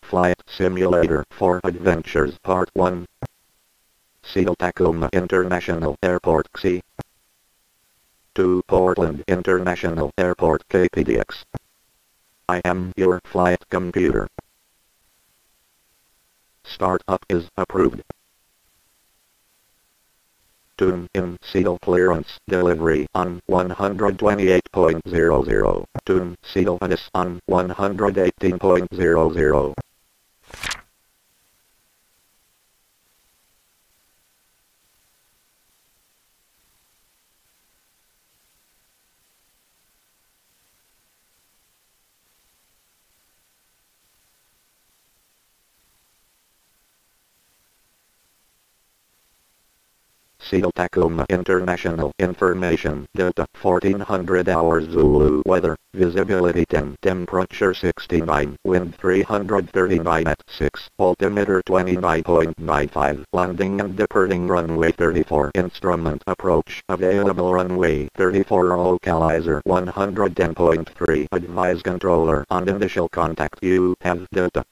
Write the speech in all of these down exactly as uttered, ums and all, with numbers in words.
Flight Simulator for Adventures Part one. Seattle-Tacoma International Airport K S E A. To Portland International Airport K P D X. I am your flight computer. Startup is approved. Tune in Seattle clearance delivery on one twenty-eight point zero zero. Tune Seattle Addis on one eighteen point zero zero. Seattle-Tacoma International Information Delta fourteen hundred hours Zulu weather, visibility ten, temperature sixty-nine, wind three hundred thirty-nine at six, altimeter twenty-nine point nine five, landing and departing runway thirty-four, instrument approach, available runway thirty-four, localizer one ten point three, advise controller on initial contact you have Delta.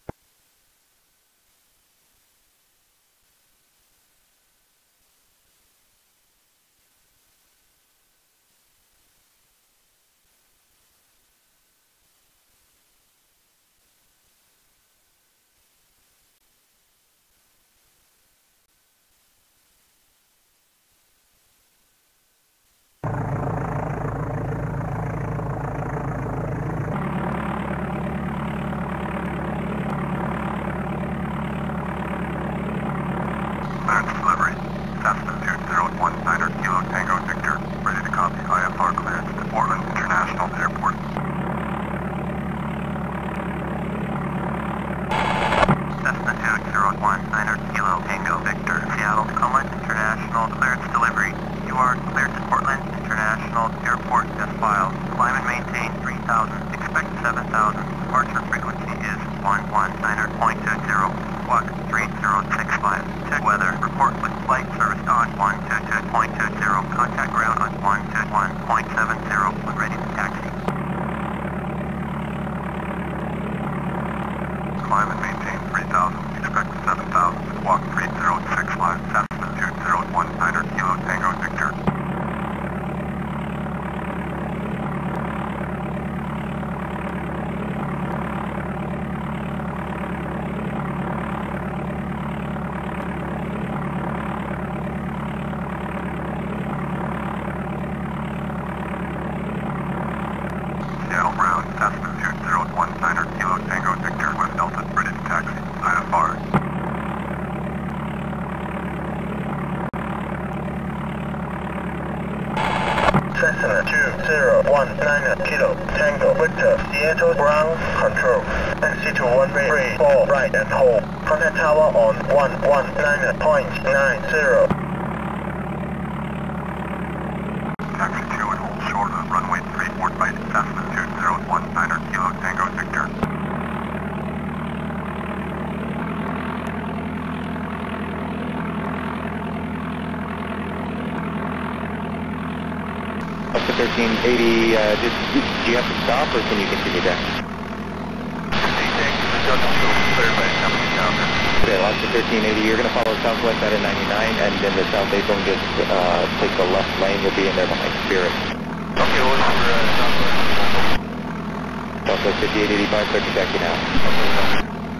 Clearance delivery. Cessna two zero one niner Kilo Tango Victor. Ready to copy I F R clearance to Portland International Airport. Cessna two zero one niner Kilo Tango Victor. Seattle-Tacoma International clearance delivery. You are cleared to Portland International Airport as filed. Climb and maintain three thousand. Expect seven thousand. Departure frequency is one one niner point two zero. Squawk three zero six five. Check weather. Report with flight service on one two two point two zero. Contact ground on one two one point seven zero when ready to taxi. Climb and maintain three thousand. Expect seven thousand. Squawk three zero six five. Cessna two zero one niner Kilo Tango Victor. Seattle Brown, Cessna two zero one niner Kilo Tango Victor with Delta, ready to taxi, I F R. Cessna two zero one niner Kilo Tango Victor, Seattle Brown, control. Exit to runway three four right and hold. Contact tower on one one niner point nine zero. Taxi two and hold short on runway three four right, Cessna two zero one niner Kilo Tango Victor. Up to thirteen eighty, uh, did, do you have to stop or can you continue down? Okay, launch to thirteen eighty, you're going to follow southwest out of ninety-nine, and then the south eight zone just uh, take the left lane, you'll be in there behind Spirit. Okay, well, we're uh, southwest. Southwest fifty-eight eighty-five, start your taxi now. Okay,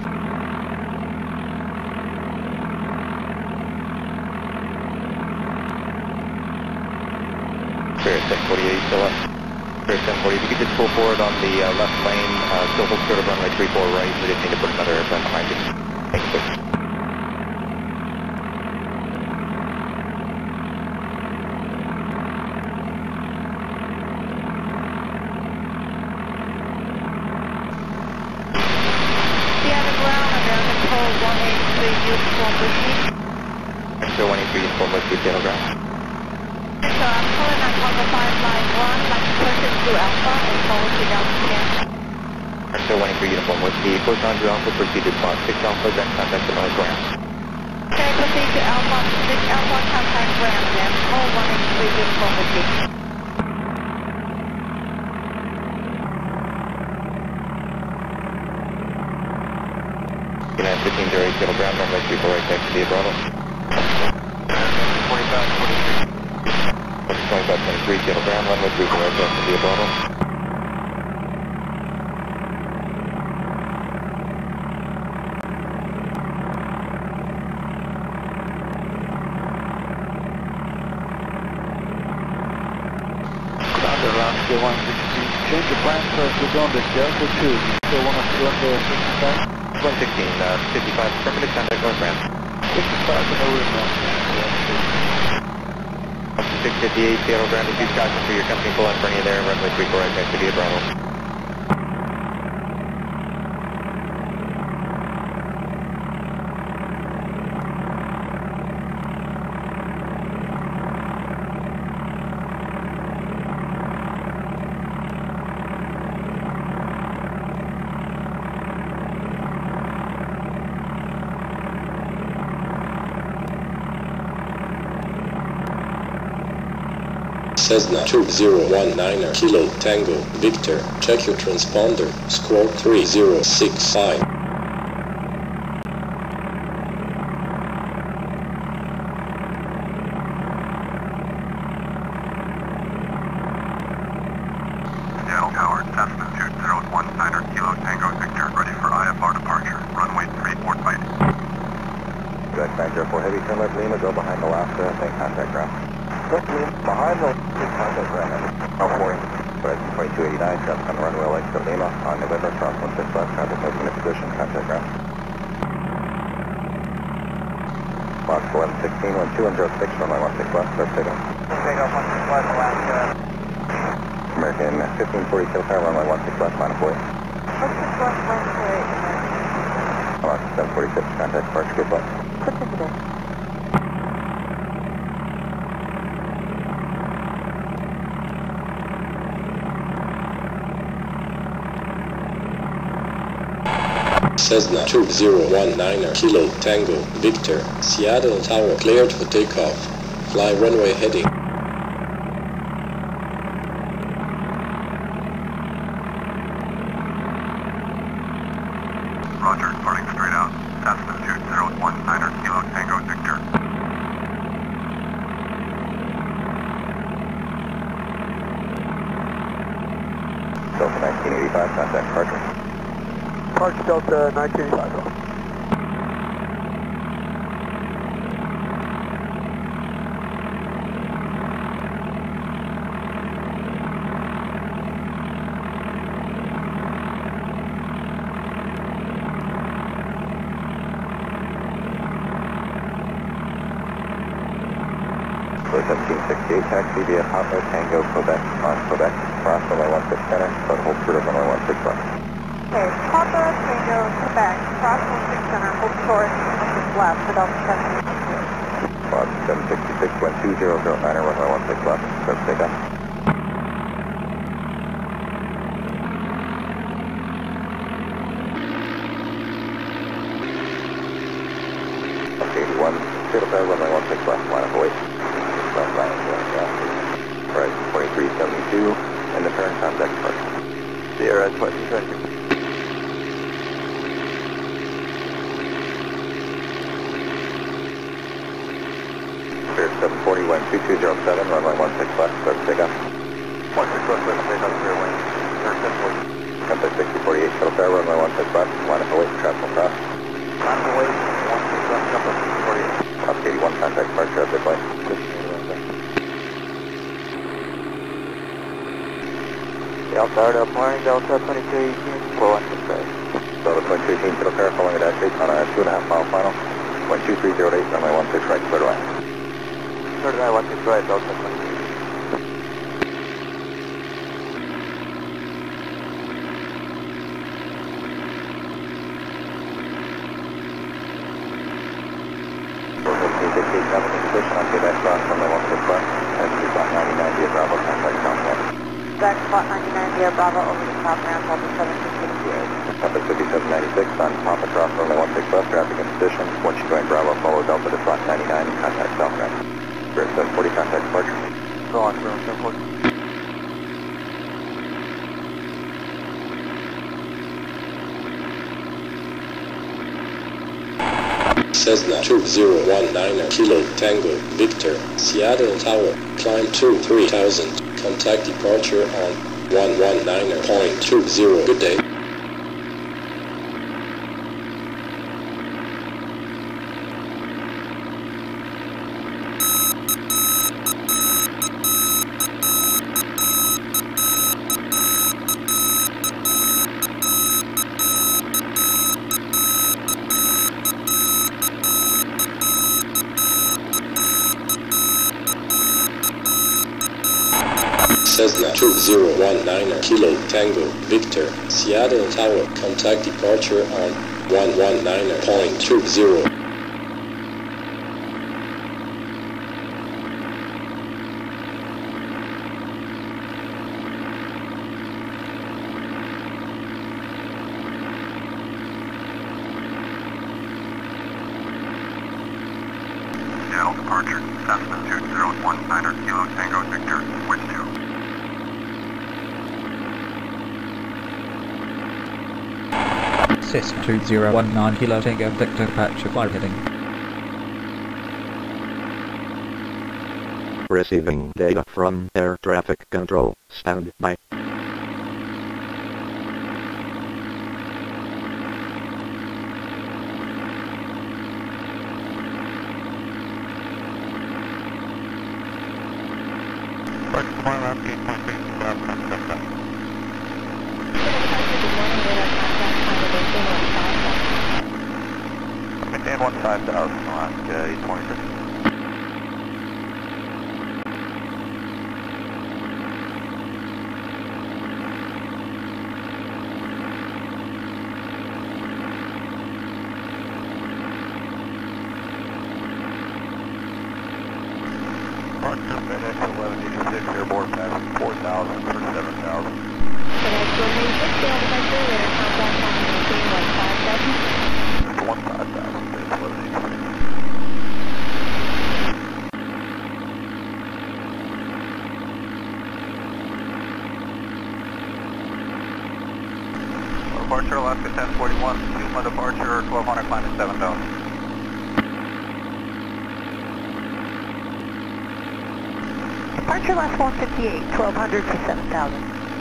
Spirit seven forty-eight, still up. Spirit seven forty, if you could just pull forward on the uh, left lane, uh, still hold short of runway three four right, we just need to put another airplane behind you. Thanks, sir. Seattle Ground, American Code one eight three, uniform whiskey. Still one eight three, uniform whiskey, Seattle Ground. So I'm calling on Congo five line one, like person to Alpha, and forward to Delta ten. Still one eight three, uniform whiskey, push on to Alpha, proceed to spot six Alpha, then contact the noise ground. Okay, proceed to Alpha, six Alpha, contact ground, then call one eight three, uniform whiskey. zero eight, Seattle ground, runway three four right, K S E A Bravo. twenty-five twenty-three. twenty-five twenty-three, Seattle ground, runway three four right, K S E A Bravo. Delta one sixteen, change your plan for to go on this Delta two. You still want to run the fifty-five? one sixteen, uh, fifty-five, affirmative, contact northbound. fifty-five in the room now. six fifty-eight, Seattle ground, receive caution for your company, pull out for any there, runway three four right, K S E A Bravo. Cessna two zero one niner Kilo Tango Victor, check your transponder, squawk three zero six five. Seattle Tower, Cessna two zero one niner Kilo Tango Victor, ready for I F R departure, runway three four right. Good, nine zero four heavy, turn left Lima, go behind the last, uh, make contact ground. Behind the contact ground, oh, four, twenty-two eighty-nine, traffic on the runway like to Lima, on November, cross one six left, traffic moving in position, contact ground. Box eleven sixteen, one two zero six, runway one six left, start takeoff. Takeoff one six left, Alaska. American fifteen forty, kill power, runway one six left, minus forty. one six left, one eight. Alaska seven forty-six, contact departure, good luck. Put into this. Cessna two zero one niner Kilo Tango Victor, Seattle Tower cleared for takeoff. Fly runway heading. Roger, starting straight out. Cessna two zero one niner Kilo Tango Victor. Delta nineteen eighty-five, contact departure. Park Delta nineteen eighty-five. seventeen sixty-eight, taxi via Papa Tango, Quebec, on Quebec, cross runway one six center, but hold short of runway one six left. Okay, Papa Tango, Quebec, cross one six center, hold short, one six left, for Delta seven. Box seven sixty-six, one two zero zero niner, runway one six left, start takeoff. eighty-one, Seattle Tower, runway one six left, line of await. Left line of await, yeah. Right, twenty-three seventy-two, and the turn contact departure. Sierra twenty twenty. seven forty-one, two two zero seven, runway one six left, start takeoff. one six left, left, takeoff, clear wind. Turn ten forty. Contact sixty forty-eight, Seattle Tower, runway one six left, line of await, traffic will cross. Line of await, one six left, compass six forty-eight. Box eighty-one, contact departure, have a good flight. Seattle Tower, Delta morning, Delta twenty-two eighteen, four one six right. Delta twenty-two eighteen, Seattle Tower, following a dash eight on a two and a half mile final. one two three zero eight, runway one six right, clear to land. Clear to land, one six right, Delta twenty-two. fifteen sixty-eight, coming in position on Quebec, cross runway one six left, and two dot ninety-nine via Bravo, contact southwest. Back spot ninety-nine via Bravo over the top ramp, Delta seven sixty-eight. Compass fifty-seven ninety-six on Papa cross runway one six left, traffic in position. Once you join Bravo, follow Delta to slot ninety-nine and contact south ramp. Spirit seven forty, contact departure. Go on, Spirit seven forty. Cessna two zero one niner Kilo Tango Victor, Seattle Tower, climb to three thousand, contact departure on one one niner point two zero. Good day. Cessna two zero one niner Kilo Tango Victor, Seattle Tower, contact departure on one one niner point two zero. Seattle departure, Cessna two zero one niner Kilo Tango Victor, wind two. Cessna two zero one nine Kilo Tango Victor, departure flight heading. Receiving data from air traffic control. Stand by. Maintain one five thousand, Alaska eight twenty-six. Departure FedEx eleven eighty-six, airborne passing four thousand for seven thousand. FedEx eleven eighty-six, Seattle departure, radar contact on maintain one five thousand. one five thousand, FedEx eleven eighty-six. Departure Alaska ten forty-one, Yuma departure twelve hundred, climb at seven thousand. Departure last one fifty-eight, twelve hundred for seven thousand.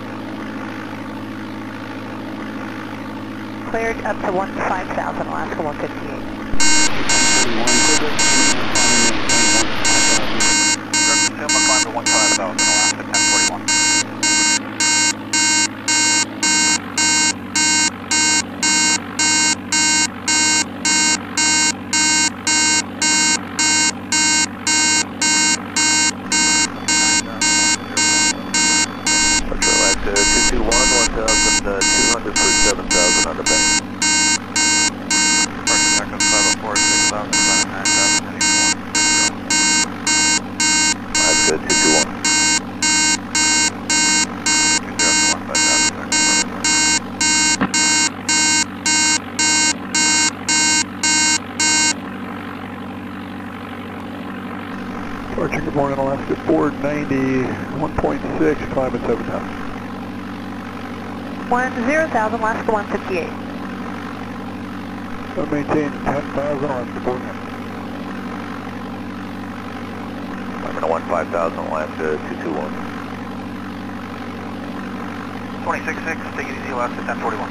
Cleared up to one five thousand, Alaska one fifty-eight. Yuma climb to one five thousand, Alaska ten forty-one. two two one, one thousand two hundred for seven thousand on the bank. Departure back up five oh four, six thousand, five nine thousand, eighty-one. That's good, two two one. two zero one, five thousand, Departure, good morning, Alaska four ninety, one point six, climb at seven thousand. one zero thousand, Alaska one fifty-eight. I maintain ten thousand, Alaska four ninety. I'm in one five thousand, Alaska two two one. twenty-six six, take it easy, Alaska ten forty-one.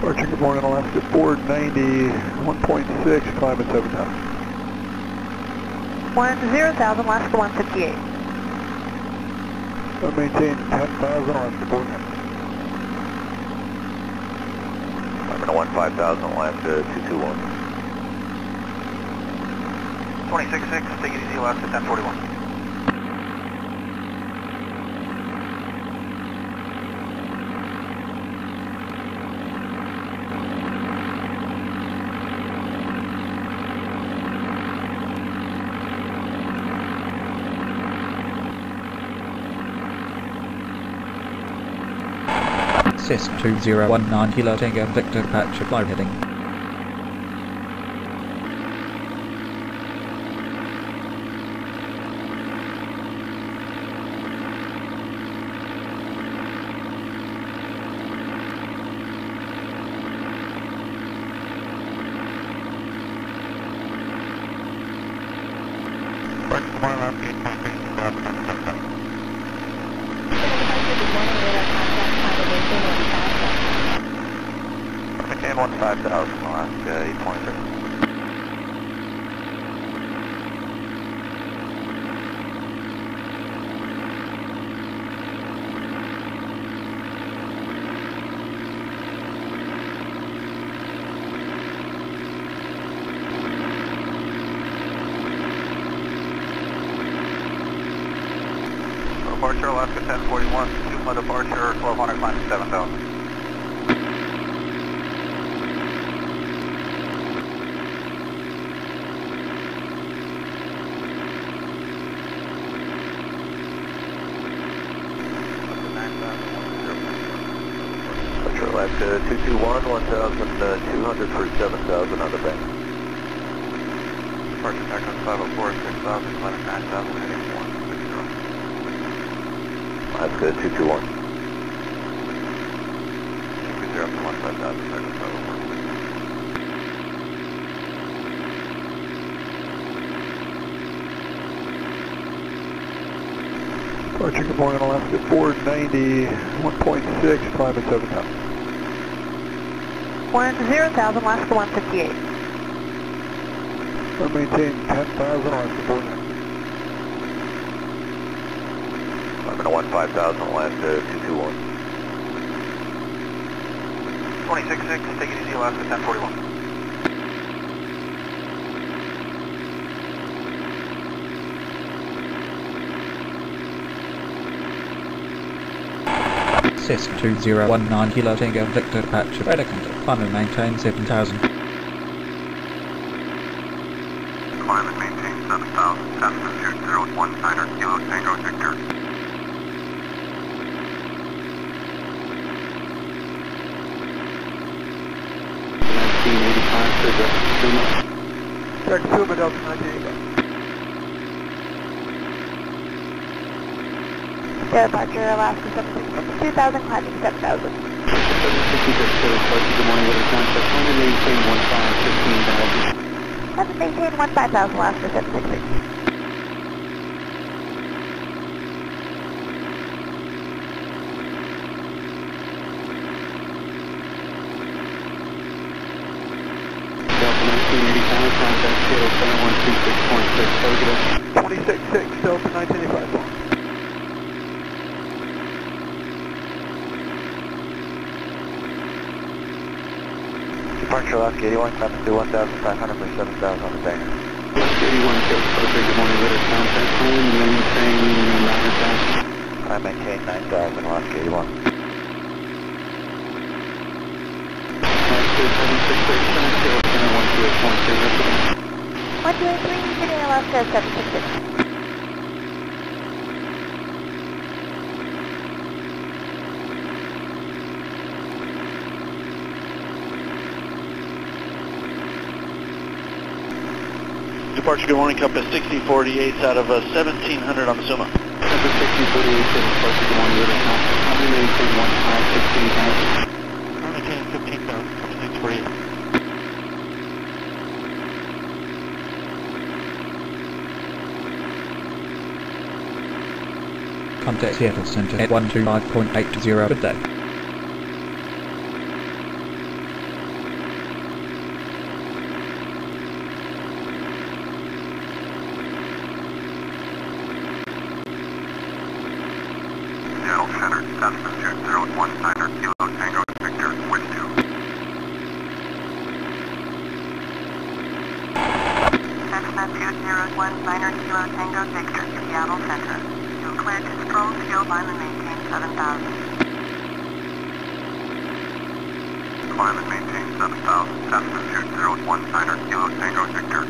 Departure, good morning, Alaska four ninety, one point six, climb at seven thousand. one zero thousand, Alaska one fifty-eight. Uh, maintain ten thousand, Alaska four ninety. Climbing to one five thousand, Alaska two two one. twenty-six six, take it easy, Alaska ten forty-one. Cessna two zero one nine Kilo Tango Victor departure flight heading. Maintain one five thousand, Alaska eight point three. Departure, Alaska ten forty-one, Yuma departure, twelve hundred, climb to seven thousand. Departure, Alaska two two one, one thousand two hundred for seven thousand on the bank. Departure, Texas five oh four, six thousand, climb to nine thousand, heading one six zero. Alaska two two one. two zero up to one five thousand, Texas five oh four. Departure, good morning, Alaska four ninety, one point six, climb at seven thousand. one zero thousand, Alaska one fifty-eight. Uh, maintain ten thousand, Alaska four ninety. Climbing to one five thousand, Alaska two two one. twenty-six six, take it easy, Alaska ten forty-one. Cessna two zero one nine Kilo Tango Victor departure radar contact. Climb and maintain seven thousand. Climb and maintain seven thousand, Cessna two zero one niner, Kilo Tango Victor. nineteen eighty-five for Delta Puma. Delta Puma, Delta nineteen eighty-five. Departure, Alaska seven six six, two thousand, climbing seven thousand. seven sixty-six, good morning, weather contact. Climb and maintain one five, fifteen thousand. Climb and maintain one five thousand, Alaska seven six six. Delta nineteen eighty-five, contact Seattle seven one two six point six, target twenty-six six, Delta nineteen eighty-five. Departure, Alaska eighty-one, climb to one thousand five hundred for seven thousand on the banger. Alaska eighty-one, good morning, weather contact. Climb and maintain nine thousand. I maintain nine thousand, Alaska eighty-one. Alaska seven six six, Seattle seven one two eight point three, one two eight three, hitting Alaska seven six six. Departure, good morning, compass sixty forty-eight out of uh, seventeen hundred on the Suma. Compass sixty forty-eight, departure, good morning, weather contact. Climb and maintain one five, fifteen thousand. I'm maintaining fifteen thousand, compass six forty-eight. Contact Seattle Center at one two five point eight zero. Good day. climb and maintain seven thousand. Climb and maintain seven thousand. Cessna two zero one niner Kilo Tango Victor.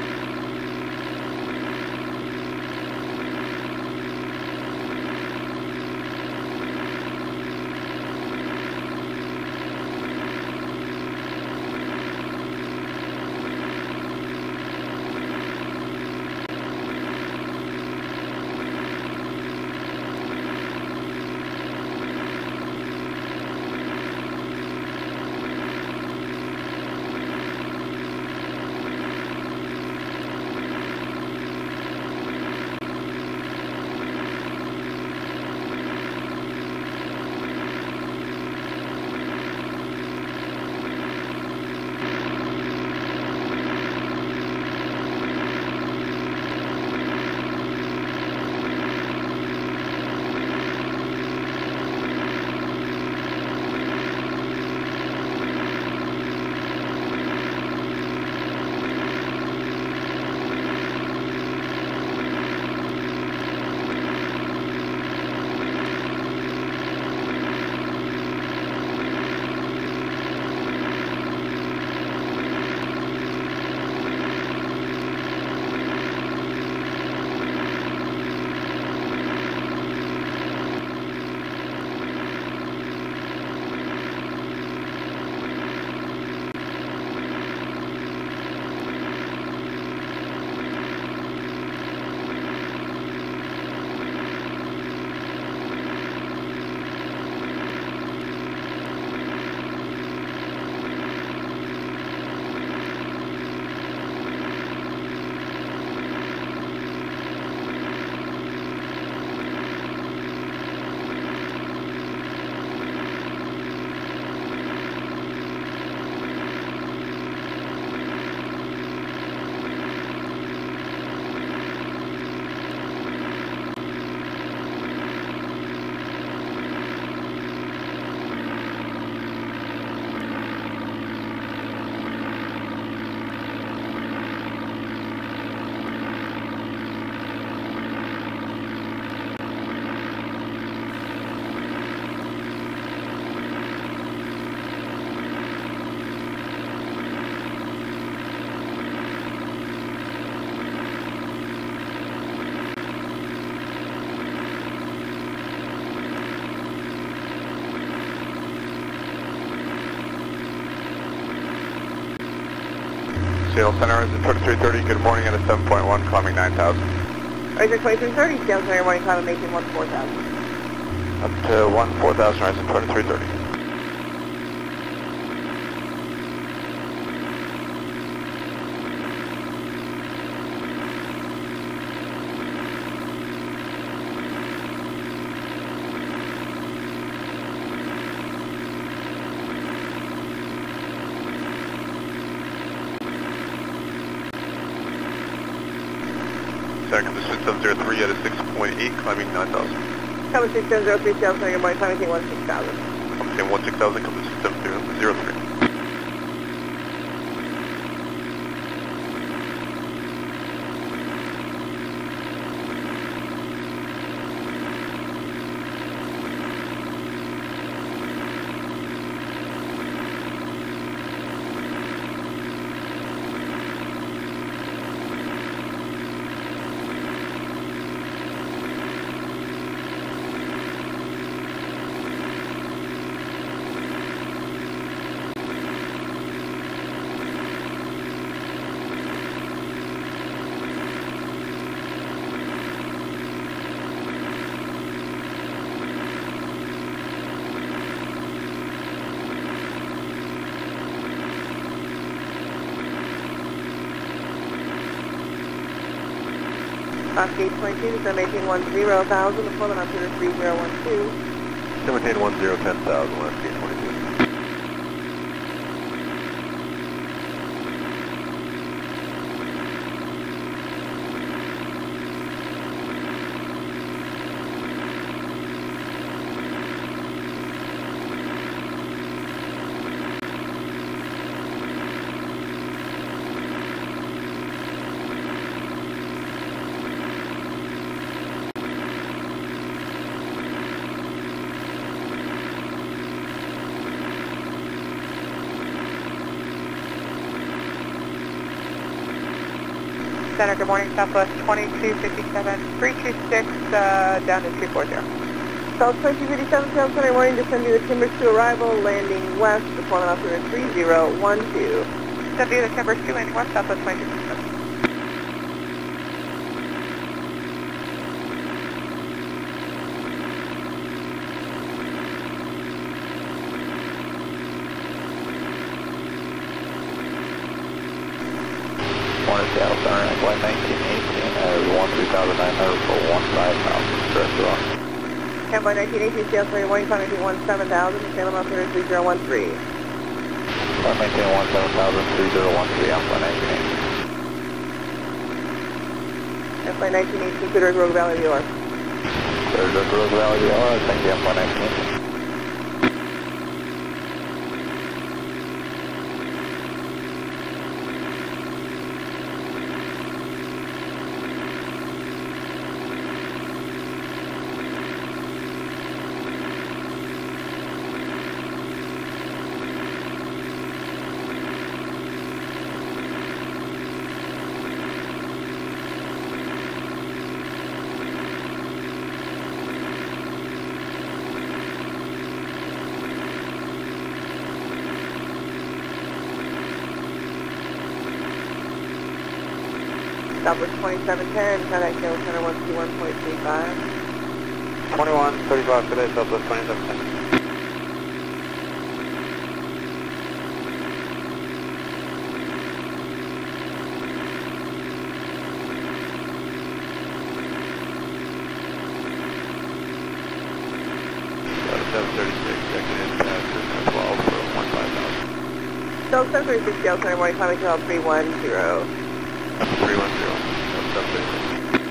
Seattle Center is at twenty-three thirty, good morning at a seven point one, climbing nine thousand. Rising twenty-three thirty, Seattle Center, morning climb and maintain one four thousand. Up to one four thousand, rising twenty-three thirty. Second, this is seven zero three at a six point eight, climbing nine thousand. Come six seven zero three, Seattle Center, morning climb and maintain one six thousand. I'm saying one six thousand, come to six seven zero three. Oscar eight twenty-two, descend maintain one zero thousand, deployment on Twitter three zero one two. Descend maintain one zero ten thousand, last gate twenty-two. Center, good morning, Southwest twenty-two fifty-seven, three two six, uh, down to two forty. South twenty-two fifty-seven, Seattle Center, morning, descending the Timbers to arrival, landing west, deployment altimeter three zero one two. W the Timbers two inch west, Southwest twenty-two fifty-seven. Morning, Seattle Center, flight nineteen eighteen, uh, one three thousand nine hundred for one five thousand, correct you on. Campfire nineteen eighteen, Seattle Center, morning, climb nineteen one seven thousand, Salem altimeter three zero one three. Flight nineteen one seven thousand, three zero one three, on flight nineteen eighteen. Campfire nineteen eighteen, Clear Rogue Valley, New York. Clear Rogue Valley, New York, thank you, on flight nineteen eighteen. Southwest twenty-seven ten, contact Seattle Center one two one point three five. twenty-one thirty-five today, Southwest twenty-seven ten. seven thirty-six, checking in, past Cessna twelve for one five thousand. South seven thirty-six, Seattle Center, morning, climbing Seattle three one zero. three one zero, that's seven thirty-six.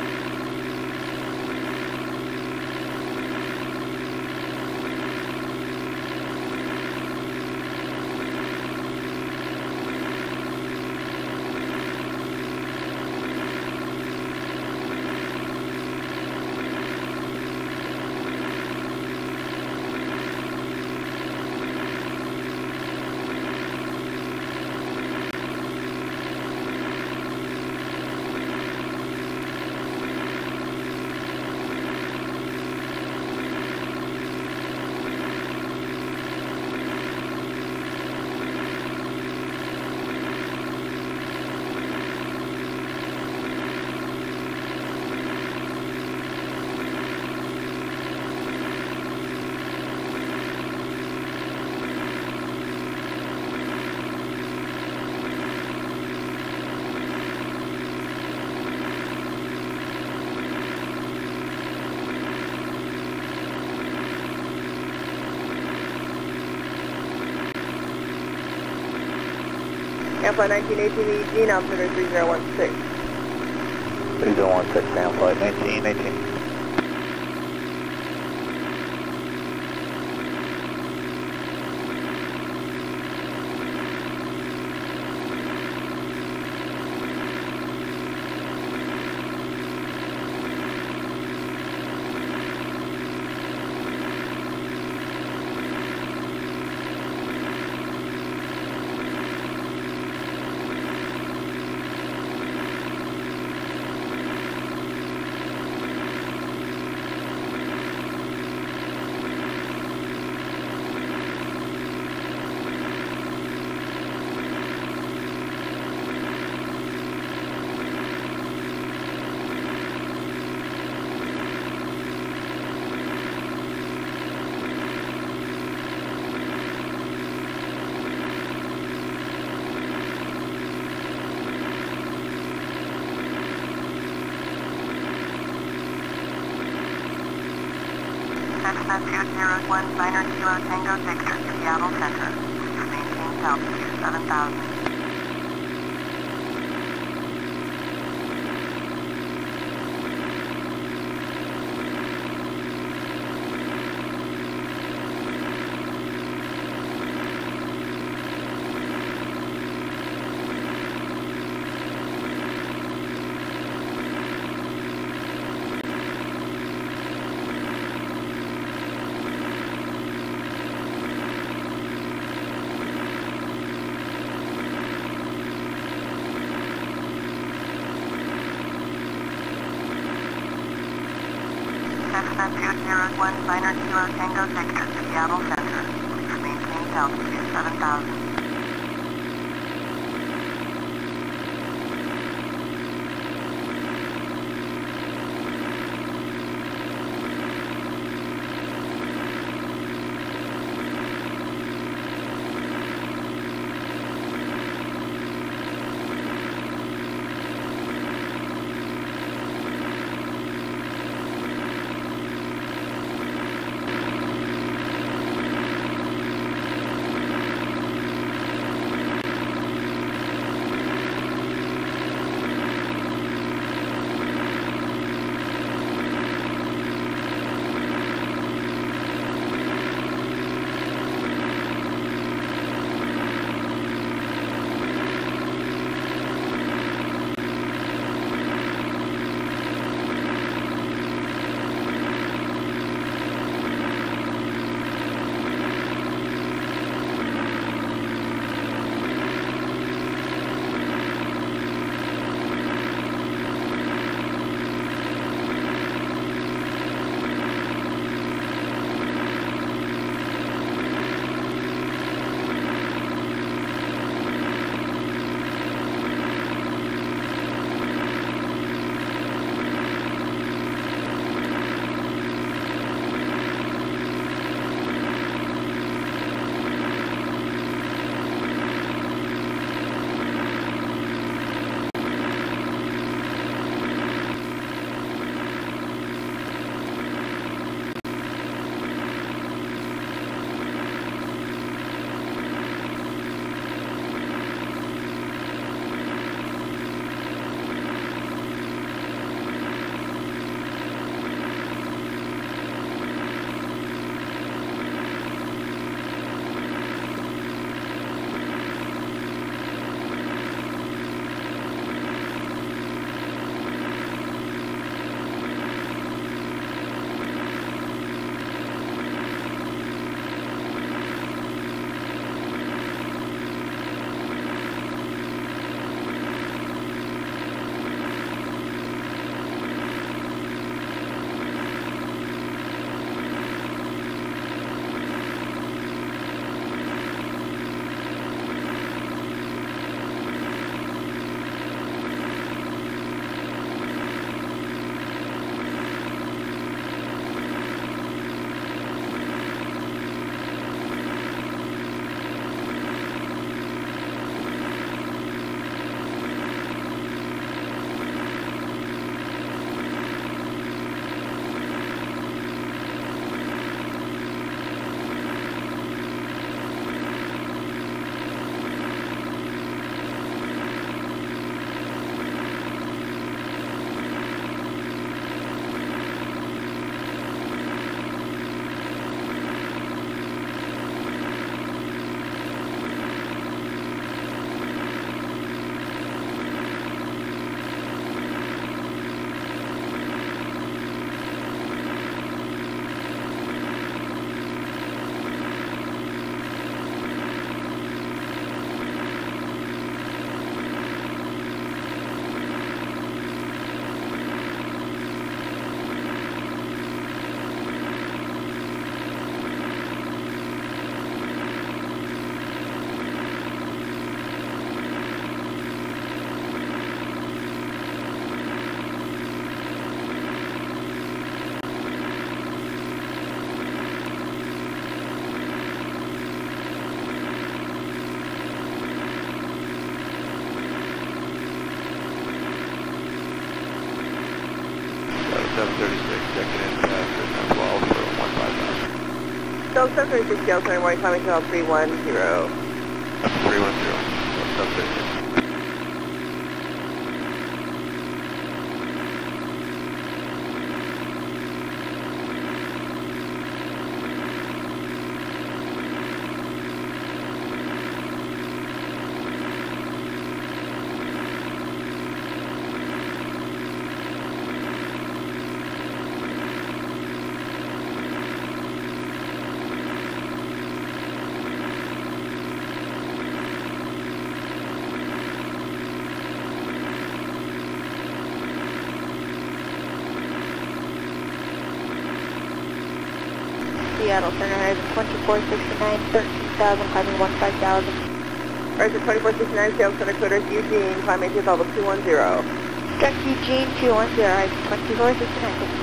Campfire nineteen eighteen, Eugene, altimeter three zero one six. three zero one six, down flight nineteen eighteen. Cessna two zero one niner Kilo Tango Victor, Seattle Center. Please maintain altitude seven thousand. one niner Kilo Tango Victor, Seattle Center. Please maintain altitude seven thousand. seven thirty-six, checking in uh, Cessna twelve for one five thousand. Delta seven thirty-six, Seattle twenty-one, climbing to three one zero. three one zero, seven thirty-six. Seattle, Center Horizon twenty-four sixty-nine, thirteen thousand, climbing one five thousand. Horizon twenty-four sixty-nine, Seattle Center, cleared as Eugene, climb maintain level two one zero. Check Eugene two one zero, Horizon twenty-four sixty-nine.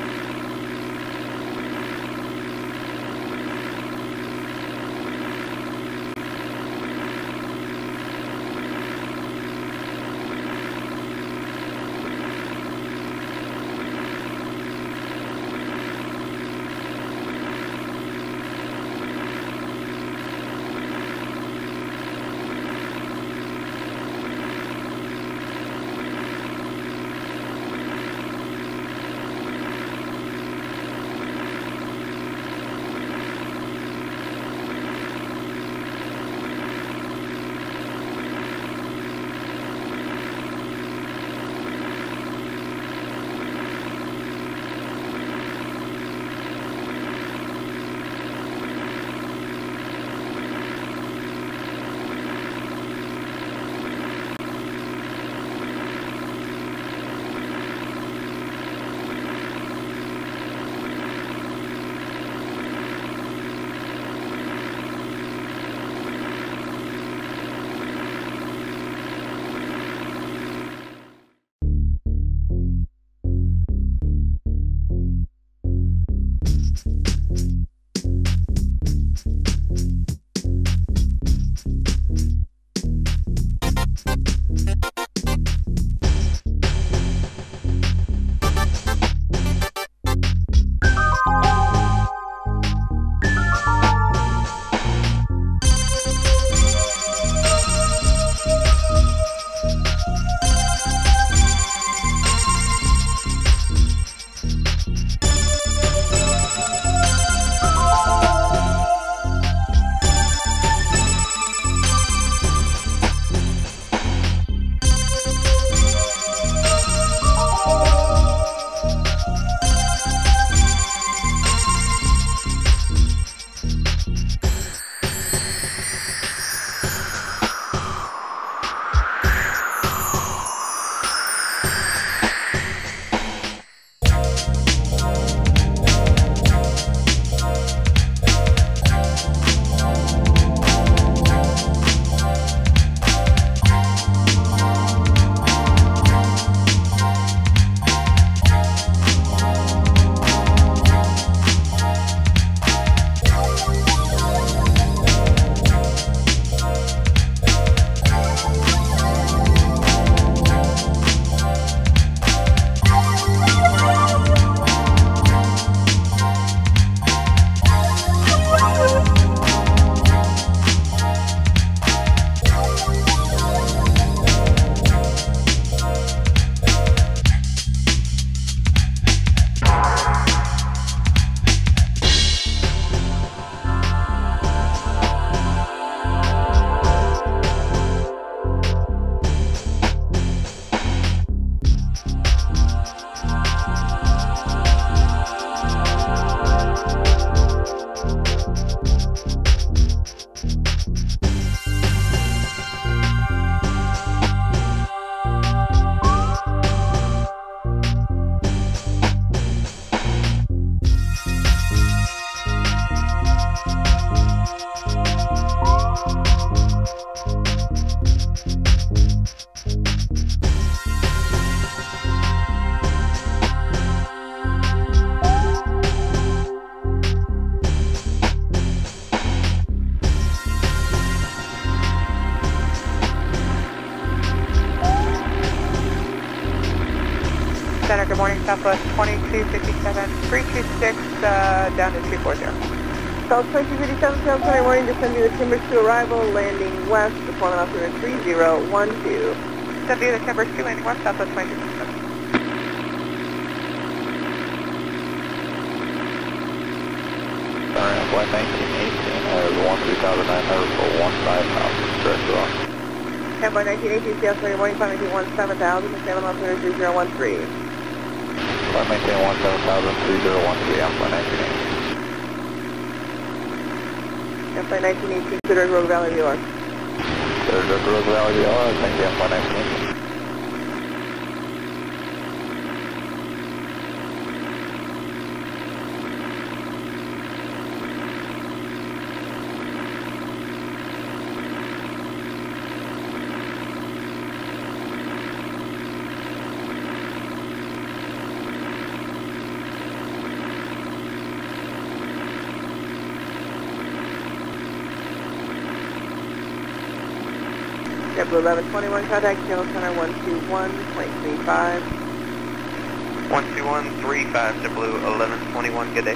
Center, good morning, Southwest twenty-two fifty-seven, three two six, uh, down to two four zero. South twenty-two fifty-seven, Seattle Center, morning, descend via the timbers to arrival, landing west, deployment altimeter three zero one two. Descend via the timbers to landing west, Southwest twenty-two fifty-seven. Sorry, flight nineteen eighteen, uh, one three thousand nine hundred for one five thousand, direct to us. Standby nineteen eighteen, Seattle Center, morning, flight nineteen one seven thousand, descend altimeter three zero one three. Flight maintain one seven thousand, three zero one three, I'm flight nineteen eighteen. And flight nineteen eighteen, consider Rogue Valley V L R. Consider Rogue Valley V L R, thank you, I'm flight nineteen eighteen. JetBlue eleven twenty-one, contact Seattle Center one two one point three five. one two one three five, JetBlue eleven twenty-one, good day.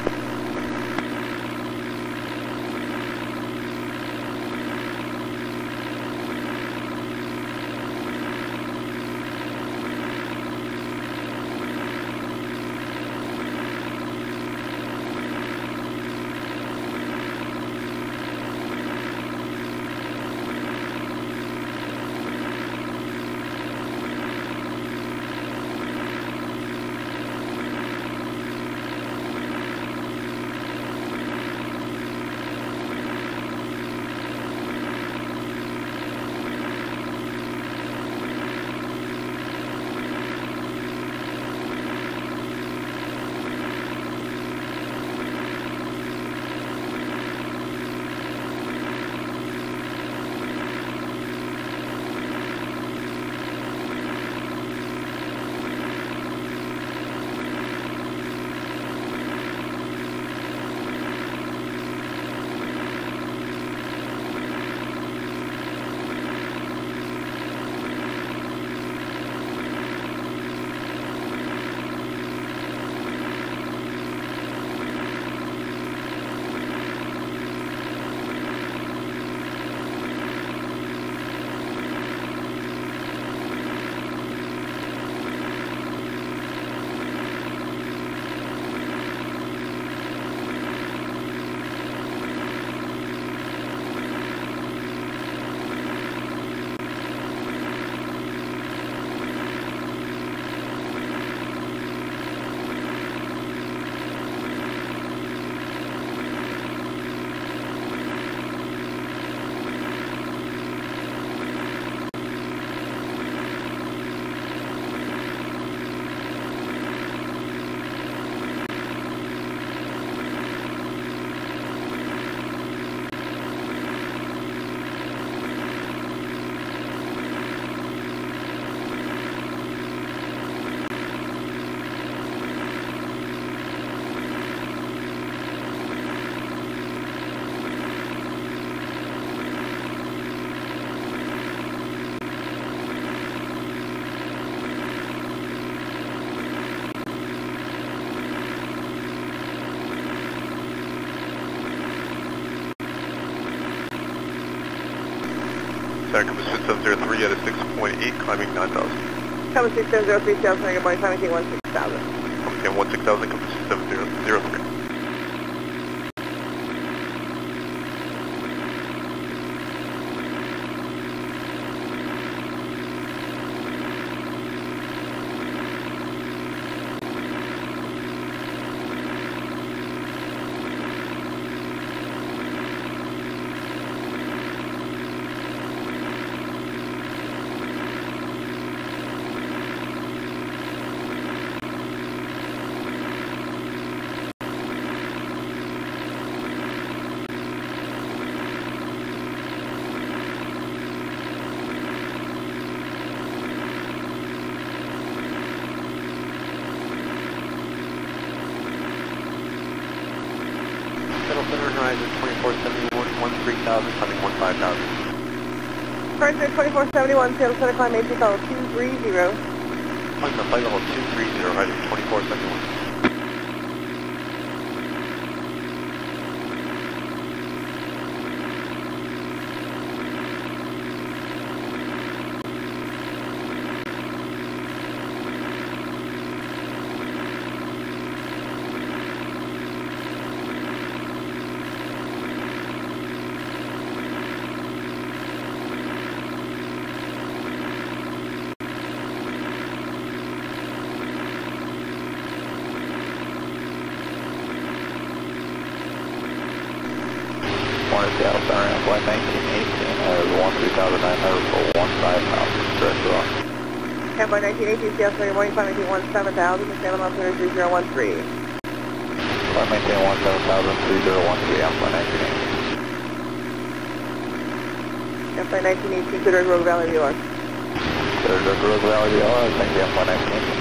Center, Compass six seven zero three at a six point eight, climbing nine thousand. Compass six seven zero three, Seattle Center, good morning, climbing one six thousand. Climbing one six thousand, Compass six seven zero zero three. Seattle Center, horizon twenty-four seventy-one, one three thousand, climbing one five thousand. Horizon twenty-four seventy-one, Seattle Center, climb eight level two three zero. Climbing the flight level two three zero, horizon twenty-four seventy-one. Seattle Center, flight nineteen eighteen, has one three thousand nine hundred for one five thousand, direct to rock. Flight nineteen eighteen, Seattle Center, good morning, flight nineteen one seven thousand, Seattle Mountain three zero one three. Flight nineteen one seven thousand, three zero one three, I'm flight nineteen eighteen. Yeah, flight nineteen eighteen, Clear Rogue Valley, New York. Clear Rogue Valley, New York, thank you, I'm flight nineteen eighteen.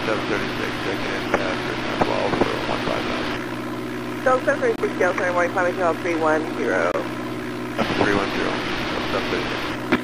seven thirty-six, checking in past Cessna twelve for one five thousand. Delta seven thirty-six, Seattle Center, morning, climbing to three one zero. three one zero, seven thirty-six.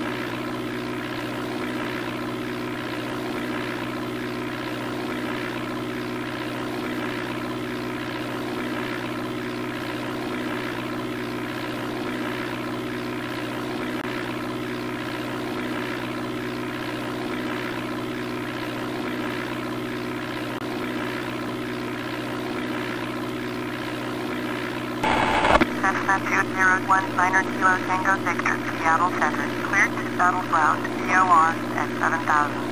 Cessna two zero one niner Kilo Tango Victor, Seattle Center, cleared to shuttle ground, C O R at seven thousand.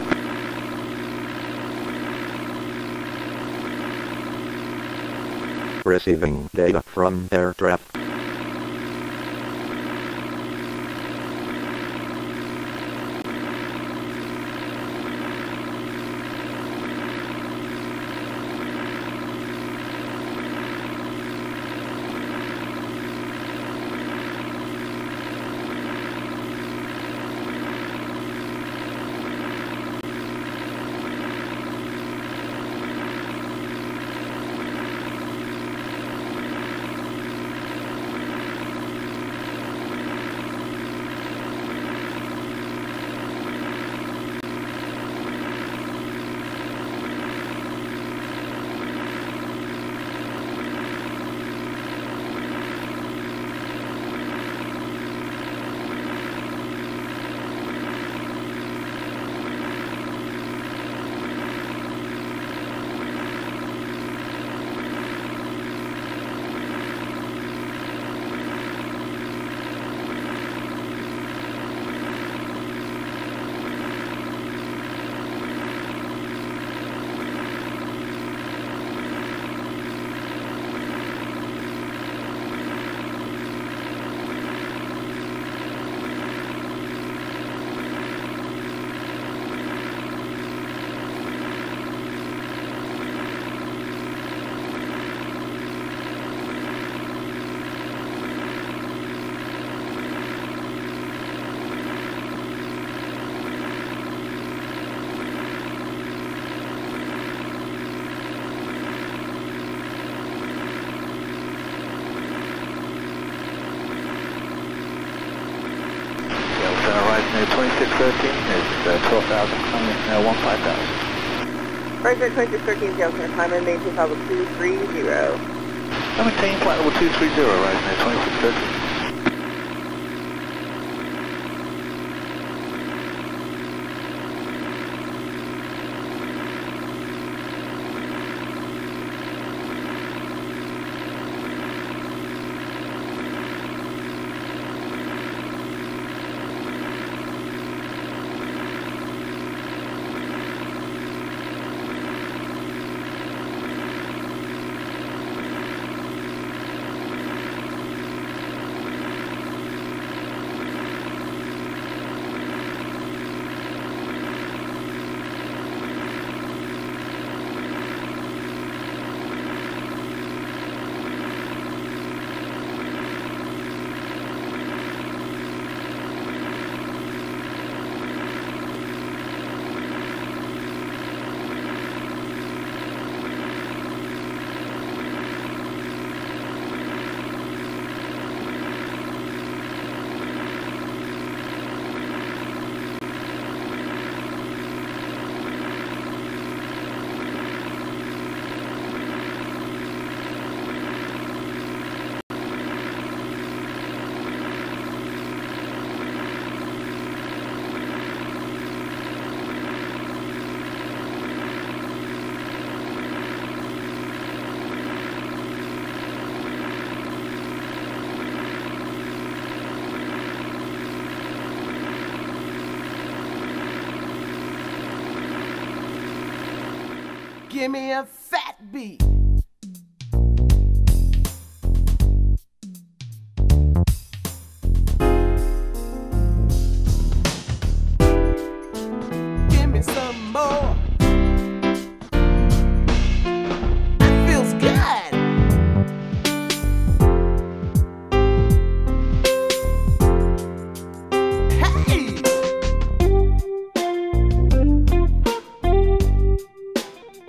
Receiving data from aircraft. twenty-six thirteen is uh, twelve thousand, climbing uh, one five thousand. Roger, twenty-six thirteen, Seattle Center, climbing, maintain flight level two three zero. I'm maintaining flight level two three zero, rising at twenty-six thirteen. Give me a fat beat. Give me some more. That feels good. Hey!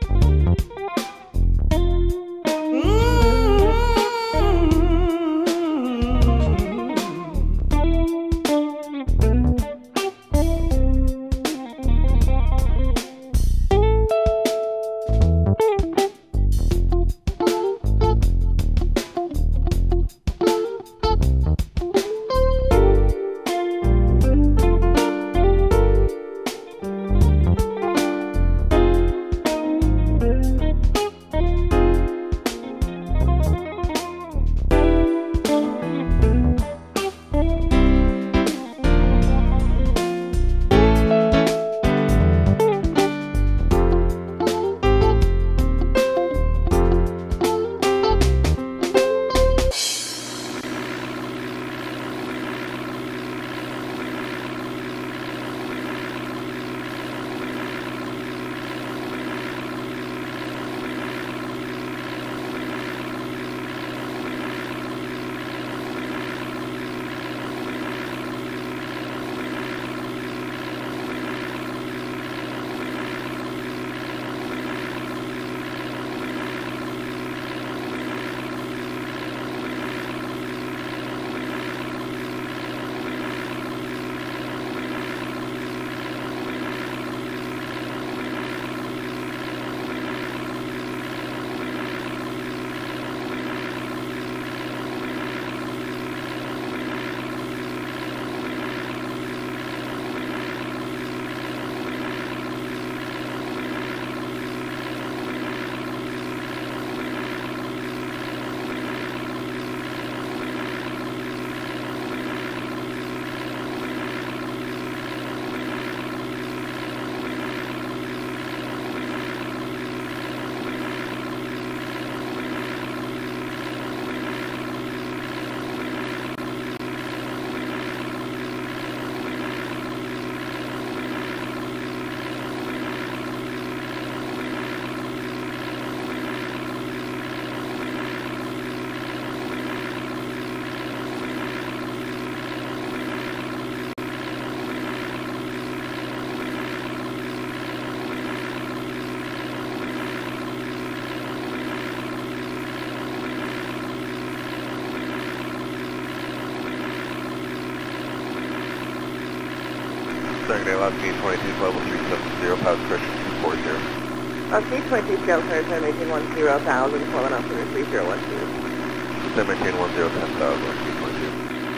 Speed twenty-two, level three seven zero, pass pressure two forty. Uh, Speed twenty-two, Seattle Center, maintain one zero thousand, calling out center three zero one two. Then maintain one zero ten thousand on Speed twenty-two.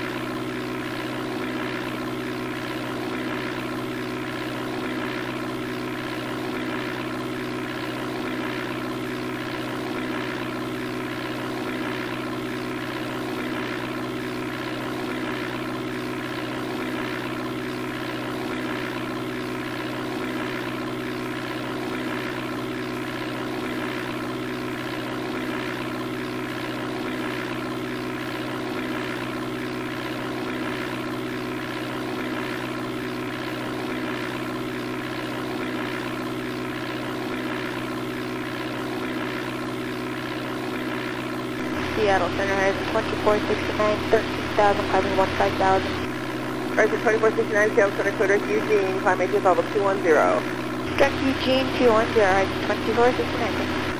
Seattle Center Horizon twenty-four sixty-nine, thirteen thousand, climbing one five thousand. Horizon twenty-four sixty-nine, Seattle Center, clear to Eugene, climb eighteen level two one zero. Direct Eugene two one zero, Horizon twenty-four sixty-nine.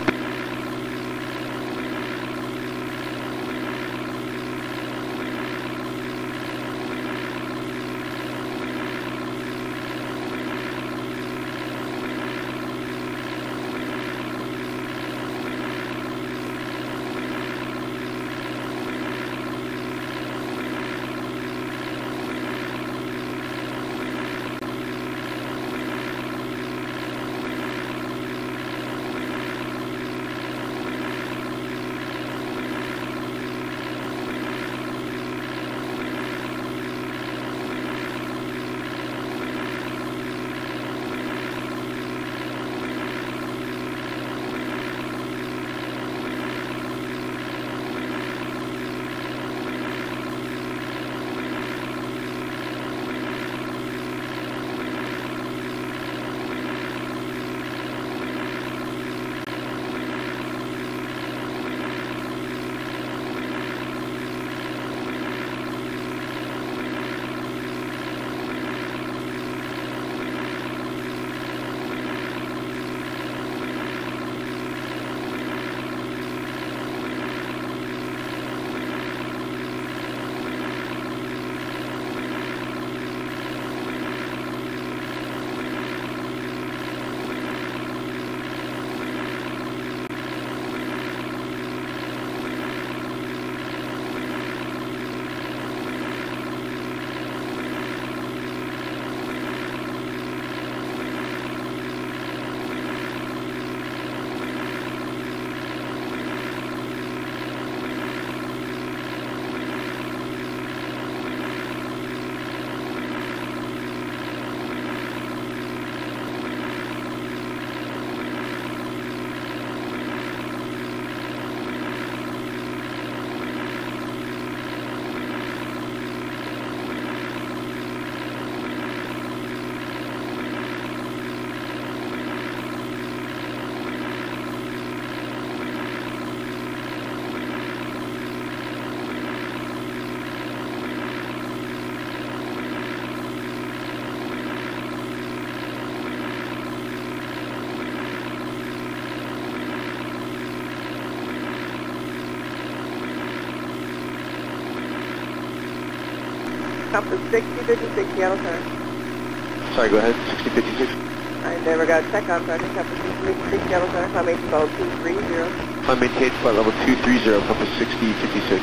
Compass sixty fifty-six, Seattle Center. Sorry, go ahead, sixty fifty-six. I never got check on Sergeant. Compass sixty fifty-six, Seattle Center, climb eighteen level two three zero. I maintain flight level two three zero, compass sixty fifty-six.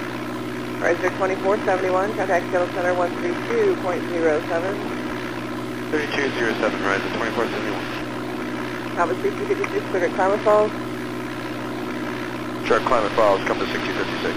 Horizon twenty-four seventy-one, contact Seattle Center one three two point zero seven. thirty-two zero seven, Horizon twenty-four seventy-one. Compass sixty fifty-six, clear at Climate Falls. Track Climate Falls, compass sixty fifty-six.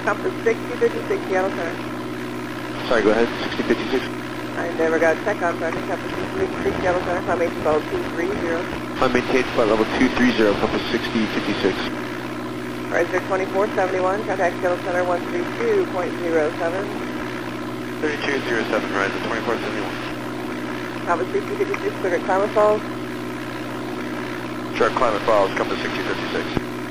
Compass sixty fifty-six, Seattle Center. Sorry, go ahead. sixty fifty-six. I never got check on tracking. Compass sixty fifty-six, Seattle Center. Climb maintain level two three zero. Climb maintain flight level two three zero, compass sixty fifty-six. Riser twenty-four seventy-one, contact Seattle Center one three two point zero seven. thirty-two zero seven, Riser twenty-four seventy-one. Compass sixty fifty-six, clear at Climate Falls. Sharp climate falls, compass sixty fifty-six.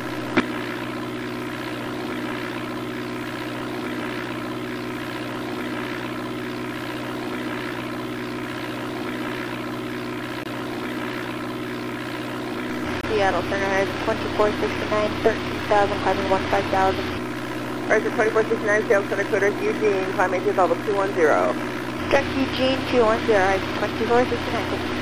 Seattle Center, Riser twenty-four sixty-nine, thirteen thousand, climbing one five thousand. Riser twenty-four sixty-nine, Seattle Center, clear at Eugene, climb maintain level two one zero. Check Eugene two one zero, Riser twenty-four sixty-nine.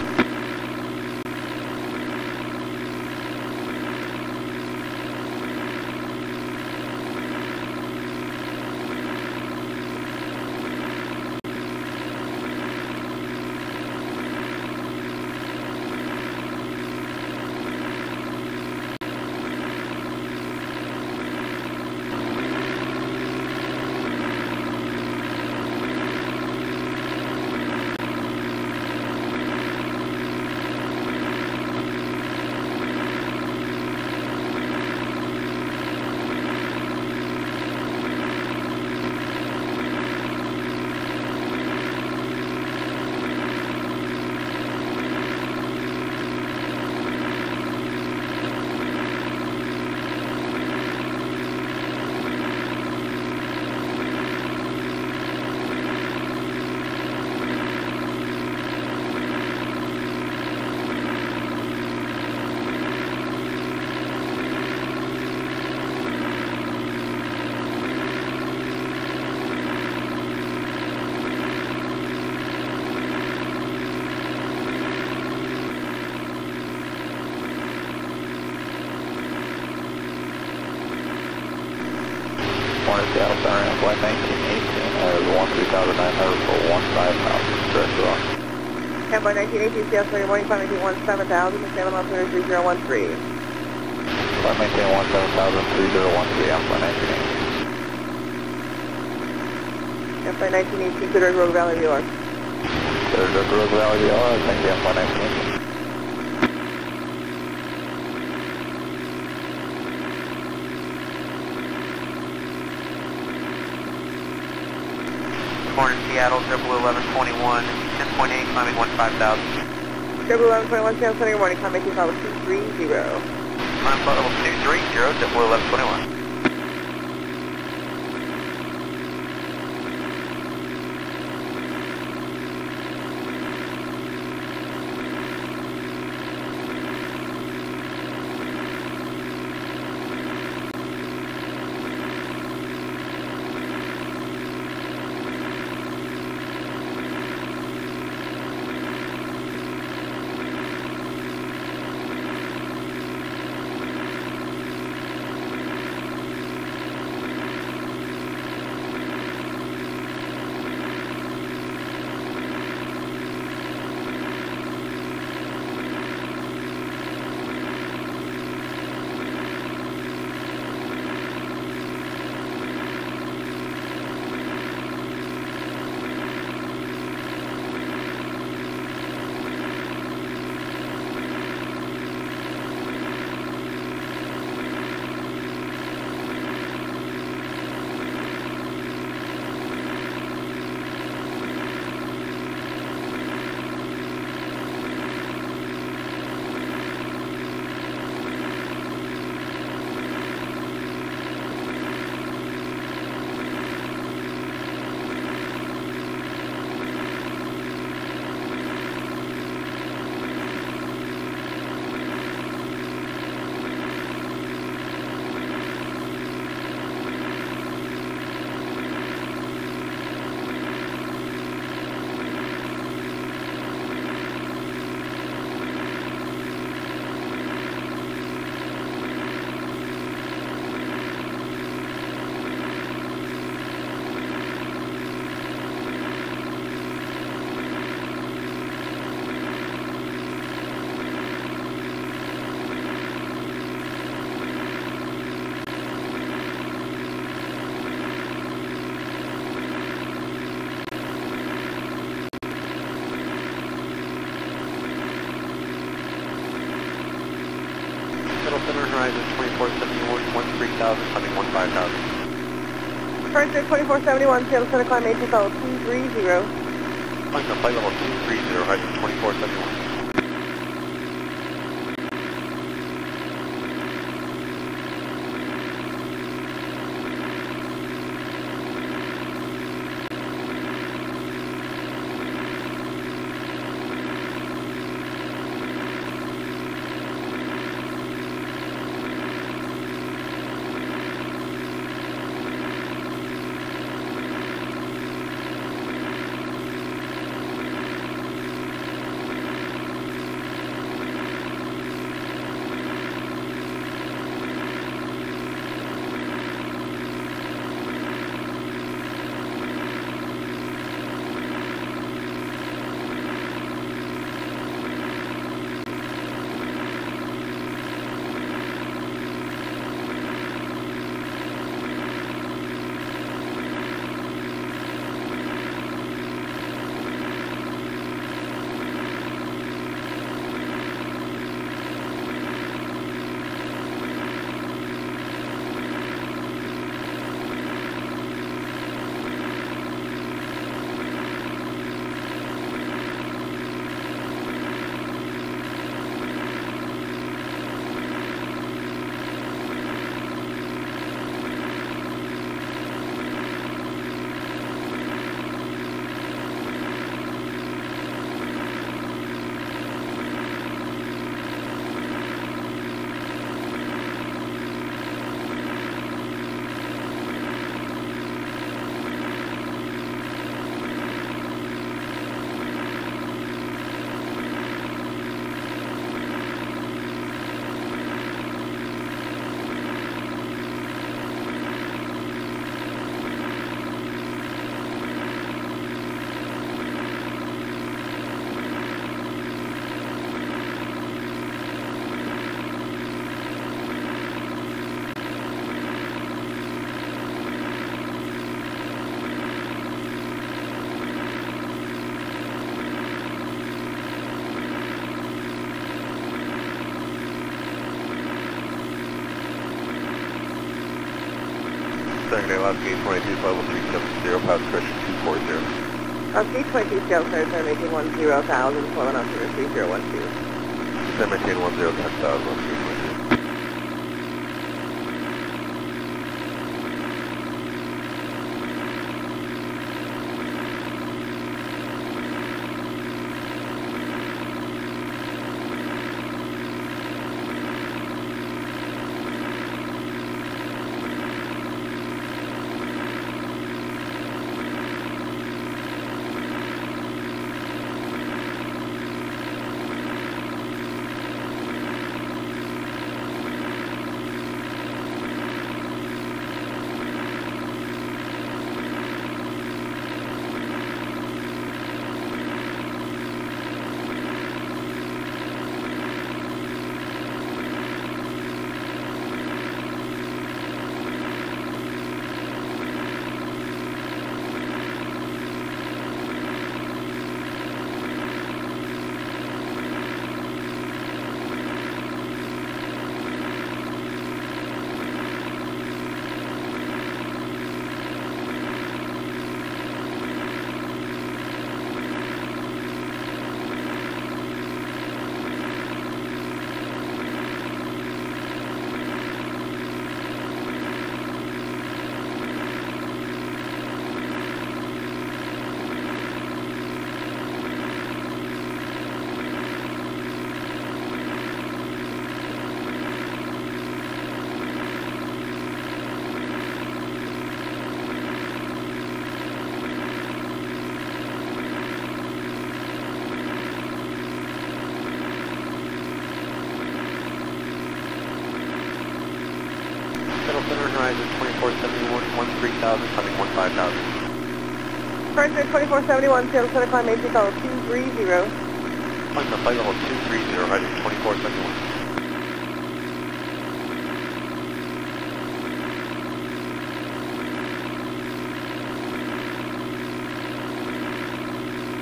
Seattle Center, flight nineteen eighteen, uh, one three thousand nine hundred for one five thousand, direct to us. Flight nineteen eighteen, Seattle Center, morning, climb maintain one seven thousand, Salem altimeter three zero one three. Flight maintain one seven thousand, three zero one three, on flight nineteen eighteen. Flight nineteen eighteen, clear Rogue Valley, New York. Clear Rogue Valley, New York, thank you, on flight nineteen eighteen. Morning, Seattle, triple eleven twenty-one, ten point eight, climbing one five thousand. Triple eleven twenty-one, Seattle Center, morning, climb maintain level two three zero. Climb flight level two three zero, triple eleven twenty-one. Horizon twenty-four seventy-one, one three thousand, climbing one five thousand. Frontier twenty-four seventy-one, Seattle Center climb A T F L two three zero. Flight to flight level two three zero, Horizon twenty-four seventy-one. Second last gate twenty-two, level three seven zero, pass pressure two four zero. Uh, C twenty-two, Seattle Center climb A T one zero thousand, following up to three zero one two. Descend maintain one zero, ten thousand, one three one zero. Center Horizon twenty-four seventy-one, one three thousand, climbing one five thousand. Frontier twenty-four seventy-one, Seattle Center climb A T F L two three zero. Climb to flight level two three zero, Horizon twenty-four seventy-one.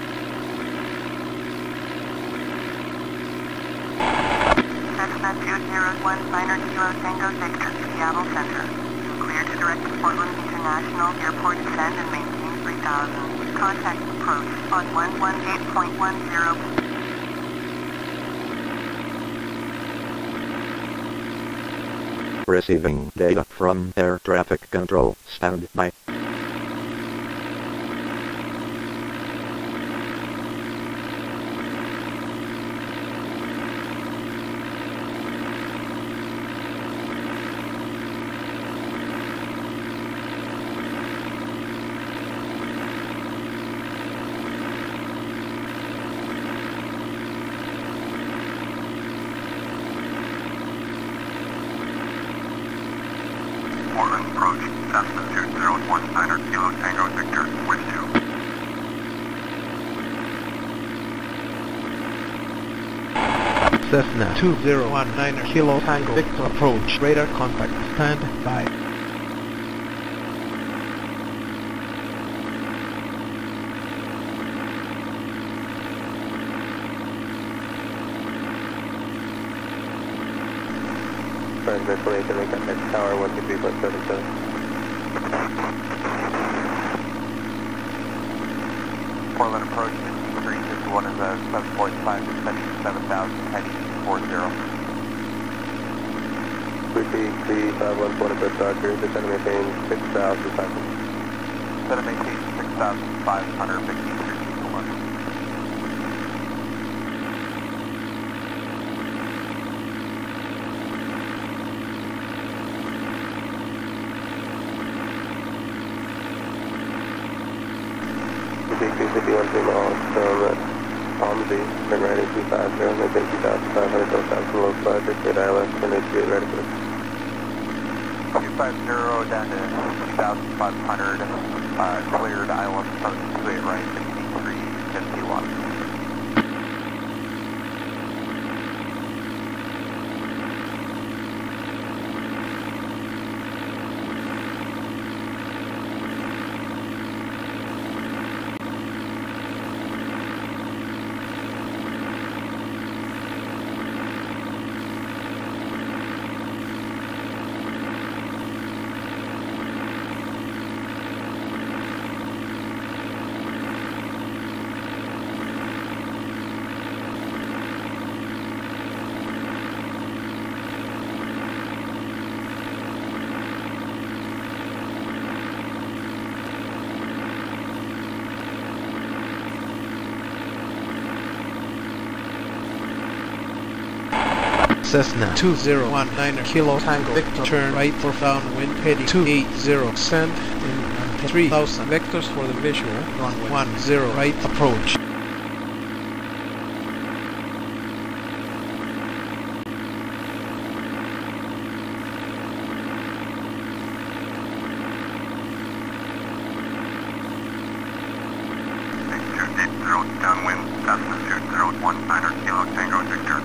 Cessna two zero one niner Kilo Tango Victor, Seattle Center. Clear to direct to Portland International Airport, descend and maintain three thousand. Contact approach on one one eight point one zero. Receiving data from air traffic control. Stand by. Portland approach, Cessna two zero one niner Kilo Tango Victor, with you. Cessna two zero one niner Kilo Tango Victor approach, radar contact, stand by. Transmit twenty-eight, we contact tower one two three point seven seven. Portland approach, three fifty-one is a seven point five, descending seven thousand, heading four zero. Repeat, three five one four approach Roger, descend and maintain six thousand five hundred. Descend and maintain six thousand five hundred, fifty three two one. two fifty-one three miles from Palmsy, turn right at two five zero, maintain two thousand five hundred, go south from localized, dictate I L S, turn eight two eight, ready for this. two five zero down to two thousand five hundred, uh, cleared I L S, two eight right, sixty-three fifty-one. Cessna two zero one niner Kilo Tango Victor, turn right for downwind, heading two eight zero, send in three thousand vectors for the visual, runway one zero right approach. two eight zero downwind, Cessna two zero one niner Kilo Tango Victor.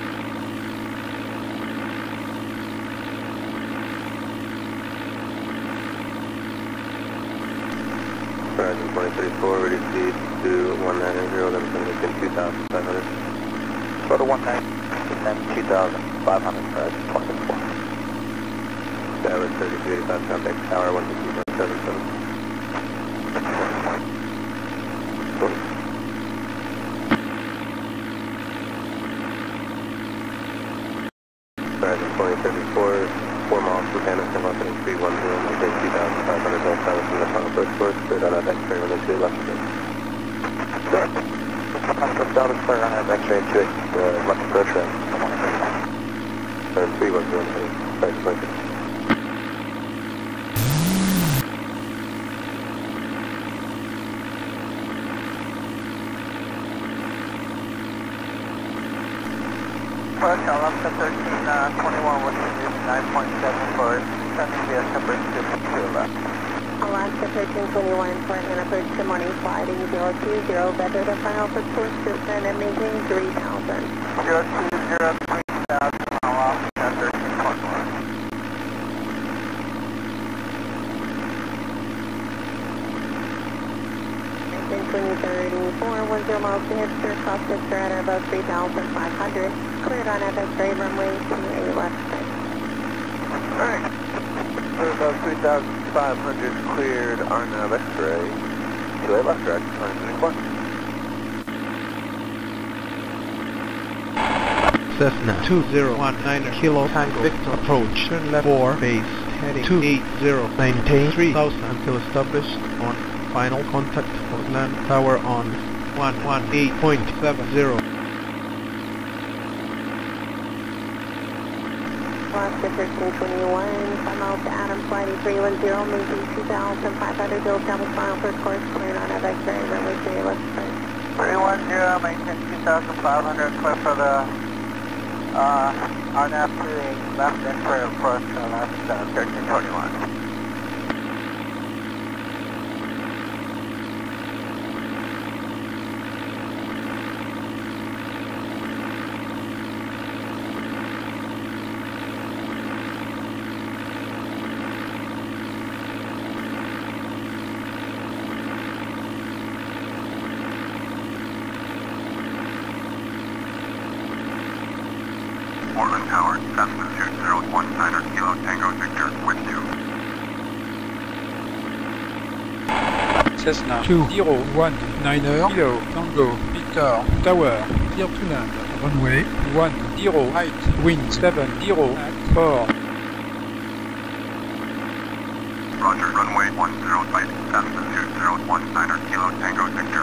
Horizon twenty thirty-four, ready speed to one nine zero, then send within two thousand five hundred. Go to one nine, descend two thousand five hundred, Horizon twenty thirty-four. Skyward thirty-three eighty-five, contact tower one two three point seven seven. Horizon twenty thirty-four, four miles from Hamilton, opening three one zero, maintain two thousand five hundred, north south from the final approach course, cleared on our X-ray, running to left of it. Down is clear on our X-ray to uh, left approach road. And three one zero, Horizon twenty thirty-four. Alaska thirteen twenty-one, what's the nine point seven for sending via separate to left. Alaska thirteen twenty-one, Portland approach, good morning, sliding zero two zero, better the final approach course, descend and maintain three thousand. zero two zero, three thousand, Alaska thirteen twenty-one. Maintain twenty thirty-four, one zero miles to Hipster, cross Hipster at about three thousand five hundred. Cleared on F X ray runway two eight left. Alright. We're about three thousand five hundred cleared on uh, X-ray. two eight left, direct, one twenty-four. Cessna two zero one nine Kilo Tango Victor approach, turn left four base, heading two eight zero, maintain three thousand until established on final contact for land tower on one one eight point seven zero. Alaska thirteen twenty-one, five miles to Adams, flight three one zero, maintain two thousand five hundred, build double final first course, cleared on F X ray runway three left turn. three one zero, maintain two thousand five hundred, clear for the Uh, on F three, left X-ray approach on left uh, thirteen twenty-one. Portland Tower, Cessna two zero one niner Kilo Tango Victor, with you. Cessna two zero one niner Kilo Tango Victor Tower, clear to land, runway one zero height, wind seven zero at four. Roger, runway one zero height, Cessna two zero one niner Kilo Tango Victor.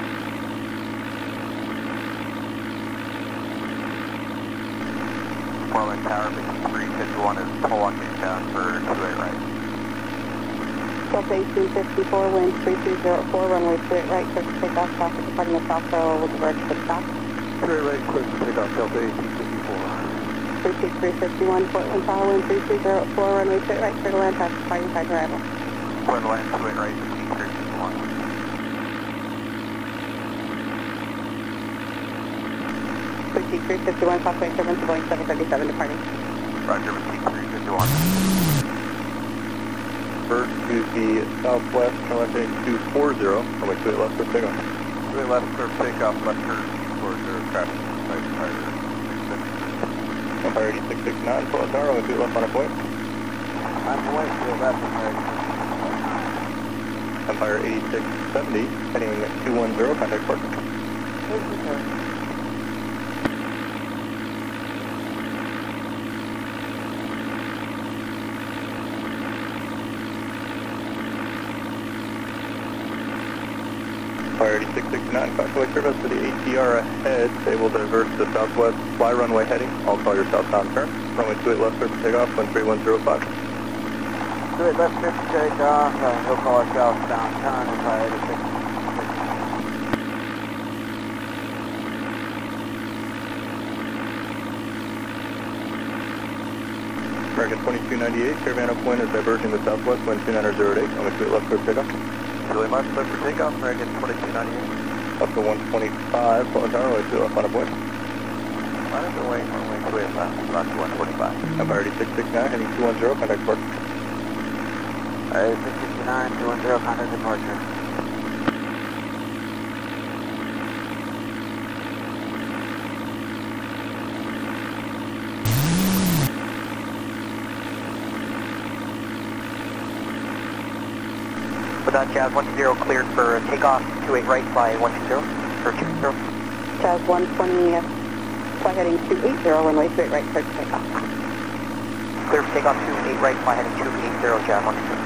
Portland Tower, fifty-three fifty-one is walking down for two eight right. Delta eighteen fifty-four, wind three two zero four, runway two eight right, clear to take off, traffic departing the south parallel will diverge to the south. two eight right, clear to take off, Delta eighteen fifty-four. three six three fifty-one, Portland Tower, wind three two zero four, runway two eight right, clear to land, traffic departing side arrival. Portland land, two eight right, fifty-three fifty-one. three fifty-one, Foxway seven to Boeing seven thirty-seven departing. Roger, three fifty-one. First to the southwest, heading two four zero, runway two eight left for takeoff. two eight left for takeoff, left turn, four zero, traffic, right, fire, Empire eighty-six sixty-nine, Portland Tower, runway two eight left on a point. I'm away, two eight left, Empire eighty-six seventy, heading two one zero, contact parking. Empire eighty-six sixty-nine, cautionary service to the A T R ahead. They will diverge to southwest, fly runway heading. I'll call your southbound turn. Runway two eight left, clear for takeoff, one three one zero five. two eight left, clear for takeoff, uh, he'll call us southbound turn, Empire eighty-six. American twenty-two ninety-eight, Caravan upwind is diverging to southwest, wind two nine zero eight, runway two eight left, clear for takeoff. two eight left, clear for takeoff, American twenty-two ninety-eight. Up to one twenty-five, Portland Tower, runway two left on a point. Line up away, runway two eight left, left to one twenty-five. Empire eighty-six sixty-nine, heading two one zero, contact park. eighty-six sixty-nine, two one zero, contact departure. Without Jazz one two zero cleared for takeoff, two eight right, fly one two zero, or two zero. Jazz one twenty, uh, fly heading two eight zero, runway two eight right, clear to take off. Clear for takeoff, two eight right, fly heading two eight zero, Jazz one two zero.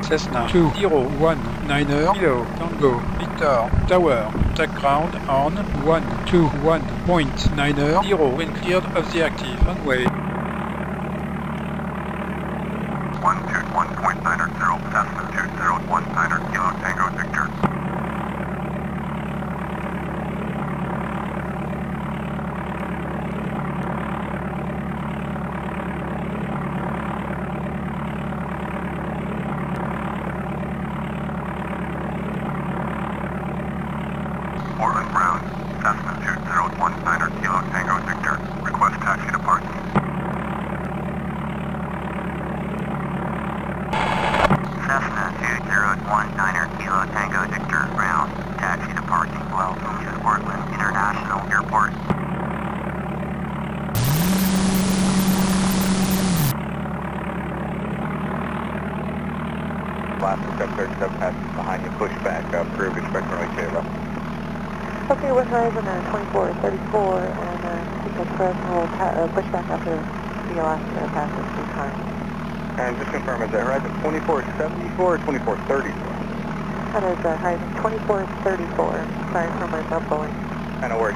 Cessna two zero one niner Kilo Tango Victor Tower. Take ground on one two one point niner zero. Wind cleared of the active runway. one two one point niner zero, Cessna two zero one niner Kilo Tango Victor. Portland Ground, Cessna two zero one niner Kilo Tango Victor. Request taxi to parking. Cessna two zero one niner Kilo Tango Victor. Ground, taxi to parking. Welcome to Portland International Airport. Last step thirty-seven passes behind you, push back, uh, approved, expect runway two left. Okay, with Horizon uh, twenty-four thirty-four, and uh, keep express, and we'll pa uh, push back after the Alaska passes through time. And just confirm, is that Horizon twenty-four seventy-four or twenty-four thirty-four? That is uh, Horizon twenty-four thirty-four. Sorry for my bubbling. I know where.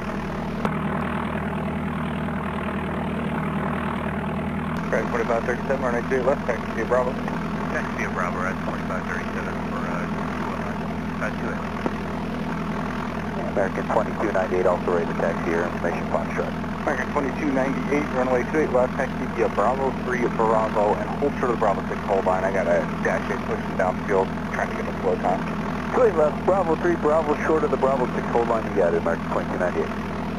Right, twenty-five thirty-seven, runway two left, K S E A Bravo. K S E A Bravo, that's twenty-five thirty-seven for uh, two eight. American twenty-two ninety-eight, also ready to taxi your information upon shut. American twenty-two ninety-eight, runway two eight left, taxi via Bravo three Bravo, and hold short of the Bravo six hold line. I got a dash eight pushing downfield, trying to get the flow time. two eight left, Bravo three Bravo, short of the Bravo six hold line. You got it, American twenty-two ninety-eight.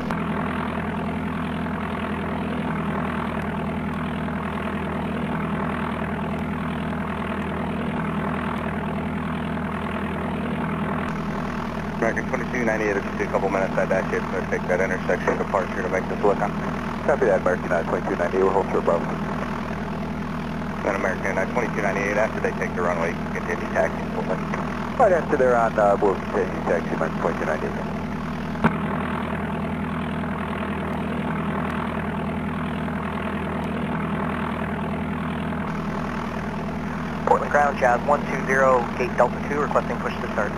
American twenty-two ninety-eight, it'll just be a couple minutes. That dash eight's going to take that intersection departure to make this look on. Copy that, American twenty-two ninety-eight, we'll hold short Bravo. And American twenty-two ninety-eight, after they take the runway, you can continue taxiing fully. Right after they're on, uh, we'll continue taxiing, American twenty-two ninety-eight. Portland Ground, Jazz one two zero, gate Delta two, requesting push to start.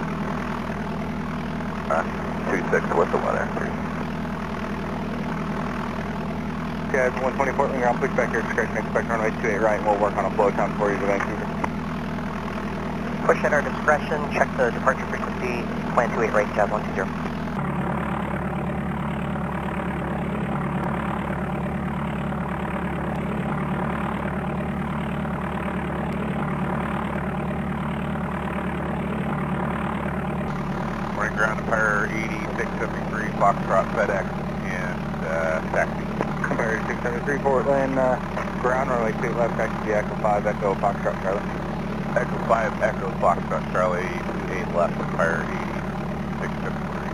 Uh, two six, what's the weather? Jazz one twenty Portland Ground, push back your discretion, expect runway two eight right, and we'll work on a flow time for you to Vancouver. Push at our discretion, check the departure frequency, plan two eight right, Jazz one two zero. Portland Ground, Empire eighty-six seventy-three, Foxtrot, FedEx, and uh, taxi. Empire eighty-six seventy-three, Portland uh, Ground, runway two left, taxi Echo five, Echo Foxtrot, Charlie. Echo five, Echo Foxtrot, Charlie, two eight left, Empire eighty-six seventy-three.